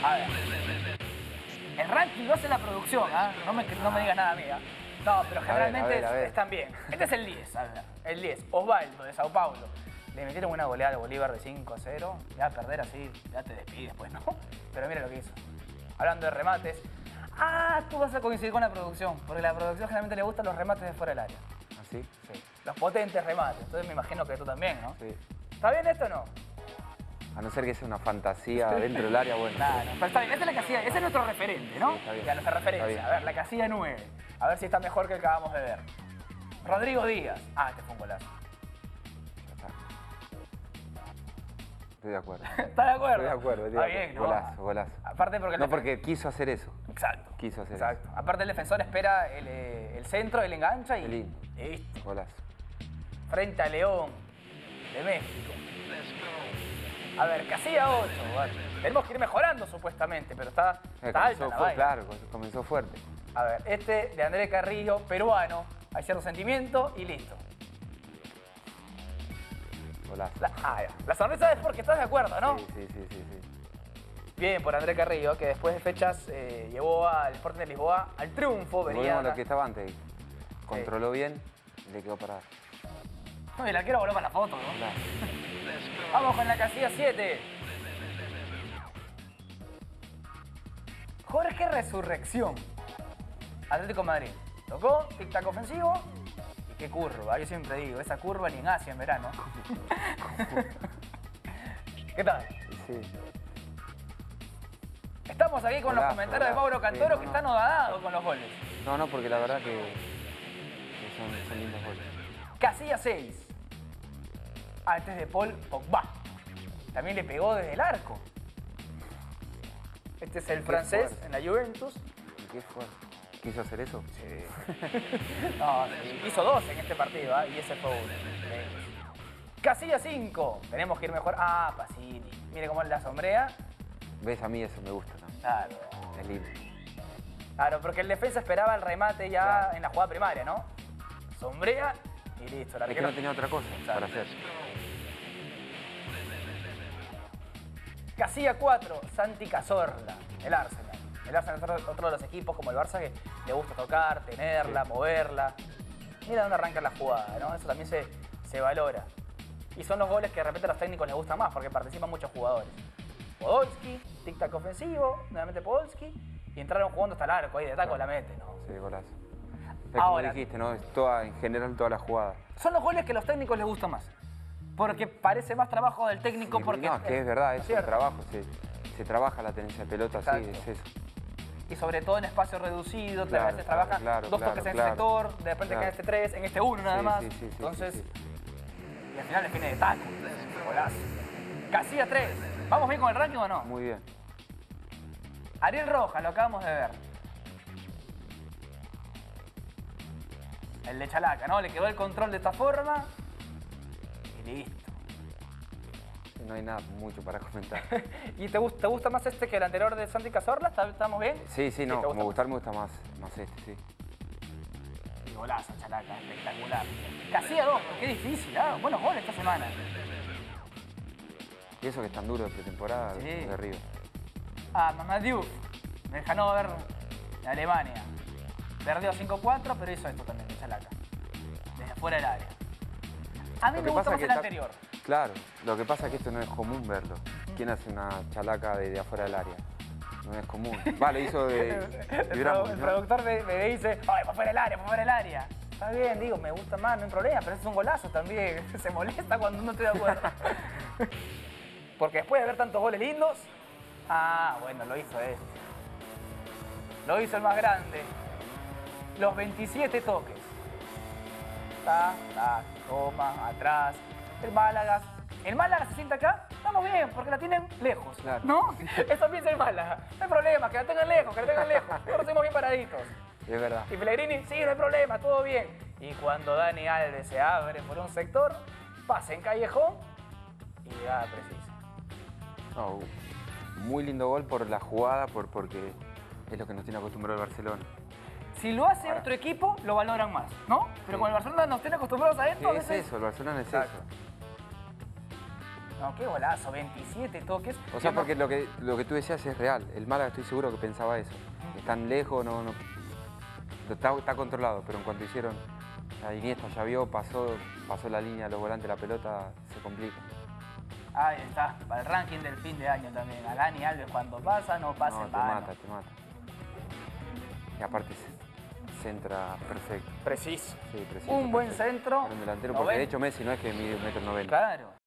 A ver. El ranking lo hace la producción, ¿ah? No me digas nada, amiga. No, pero generalmente a ver. están bien. Este es el 10, a ver. El 10. Osvaldo, de Sao Paulo. Le metieron una goleada de Bolívar de 5-0. Ya perder así, ya te despides, pues, ¿no? Pero mira lo que hizo. Hablando de remates. Ah, tú vas a coincidir con la producción. Porque a la producción generalmente le gustan los remates de fuera del área. ¿Ah, sí? Sí. Los potentes remates. Entonces me imagino que tú también, ¿no? Sí. ¿Está bien esto o no? A no ser que sea una fantasía dentro del área, bueno. Nah, no, pero está bien. Esta es la casilla, ese es nuestro referente, ¿no? Sí, está bien. Ya, nuestra Está referencia. bien. A ver, la casilla 9. A ver si está mejor que el que acabamos de ver. Rodrigo Díaz. Ah, este fue un golazo. Ya está. Estoy de acuerdo. ¿Estás de acuerdo? Estoy de acuerdo. Está bien, ¿no? Golazo, golazo. Aparte porque... No, porque quiso hacer eso. Exacto. Quiso hacer Exacto. Aparte el defensor espera el centro, el engancha y... Qué lindo. Listo. Golazo. Frente a León de México. A ver, casilla 8. Bueno, tenemos que ir mejorando supuestamente, pero está alta la vaina. Claro, comenzó fuerte. A ver, este de Andrés Carrillo, peruano. Hay cierto sentimiento y listo. Golazo. La sonrisa es porque estás de acuerdo, ¿no? Sí. Bien por Andrés Carrillo, que después de fechas llevó al Sporting de Lisboa al triunfo. Volvemos a lo que estaba antes. Controló bien y le quedó parado. No, y el arquero voló para la foto, ¿no? Claro. Vamos con la casilla 7. Jorge Resurrección. Atlético de Madrid. Tocó, tic-tac ofensivo. Y qué curva, yo siempre digo, esa curva ni en Asia en verano. ¿Qué tal? Sí. Estamos aquí con los comentarios de Mauro Cantoro, que está anodado con los goles. No, porque la verdad que son lindos goles. Casilla 6. Ah, este es de Paul Pogba. También le pegó desde el arco. Este es el francés fuerte. en la Juventus. ¿Y qué fue? ¿Quiso hacer eso? Sí. No, sí. Hizo 2 en este partido, ¿eh? Y ese fue uno. Casilla 5. Tenemos que ir mejor. Ah, Pacini. Mire cómo la sombrea. ¿Ves? A mí eso me gusta también. Claro. Es lindo. Claro, porque el defensa esperaba el remate ya en la jugada primaria, ¿no? Sombrea y listo. Es que no tenía otra cosa para hacer. Casilla 4, Santi Cazorla, el Arsenal. El Arsenal es otro de los equipos como el Barça que le gusta tocar, tenerla, moverla. Mira dónde arranca la jugada, ¿no? Eso también se valora. Y son los goles que de repente a los técnicos les gustan más porque participan muchos jugadores. Podolski, tic-tac ofensivo, nuevamente Podolski. Y entraron jugando hasta el arco, ahí de taco la mete, ¿no? Sí, golazo. Es Ahora, como dijiste, ¿no? Es en general toda la jugada. son los goles que a los técnicos les gustan más. Porque parece más trabajo del técnico porque... No, es que es verdad, es un cierto. trabajo. Se trabaja la tenencia de pelota, sí, Exacto. es eso. Y sobre todo en espacio reducido, Claro, a veces trabajan claro, dos toques en este sector, de repente claro. queda este 3, en este 1 nada más. Sí. Entonces, y al final define de taco. Golazo. Casilla 3. ¿Vamos bien con el ranking o no? Muy bien. Ariel Rojas, lo acabamos de ver. El de Chalaca, ¿no? Le quedó el control de esta forma. Y listo. No hay nada mucho para comentar. ¿Y te gusta más este que el anterior de Santi Cazorla? ¿Estamos bien? Sí, no, ¿te como gusta gustar me gusta más este, sí. Y golazo, Chalaca, espectacular. Casilla 2, qué difícil, ¿ah? Buenos goles esta semana. Y eso que es tan duro de pretemporada, Sí. de Río. Ah, Mamadou, del Hannover de Alemania. Perdió 5-4, pero hizo esto también, de Chalaca. Desde afuera del área. A mí me gusta más el anterior. Claro, lo que pasa es que esto no es común verlo. ¿Quién hace una chalaca de afuera del área? No es común. Vale, hizo de El productor me dice, ay, para fuera del área, para fuera del área. Está bien, digo, me gusta más, no hay problema, pero es un golazo también. Se molesta cuando no estoy de acuerdo. Porque después de ver tantos goles lindos, bueno, lo hizo este. Lo hizo el más grande. Los 27 toques. Toma, atrás. El Málaga se sienta acá, estamos bien, porque la tienen lejos, Claro. ¿no? Eso piensa el Málaga. No hay problema, que la tengan lejos, Nosotros estamos bien paraditos. Es verdad. Y Pellegrini, sí, no hay problema, todo bien. Y cuando Dani Alves se abre por un sector, pasa en callejón y llegada precisa. No, muy lindo gol por la jugada, porque es lo que nos tiene acostumbrado el Barcelona. Si lo hace otro equipo, lo valoran más, ¿no? Pero Sí. con el Barcelona nos tiene acostumbrados a esto, ¿Qué es eso? El Barcelona es Exacto. eso. no, qué golazo, 27 toques. O sea, porque lo que tú decías es real. El Málaga estoy seguro que pensaba eso. Están lejos, no. Está controlado, pero en cuanto hicieron, a Iniesta ya vio, pasó la línea, los volantes, la pelota, se complica. Ahí está, para el ranking del fin de año también. Alani Alves cuando pasa, no pase No, te mata. Y aparte centra perfecto. Preciso. Sí, preciso. Un buen perfecto. centro. Era un delantero, porque de hecho Messi no es que mide 1,90 m. Claro.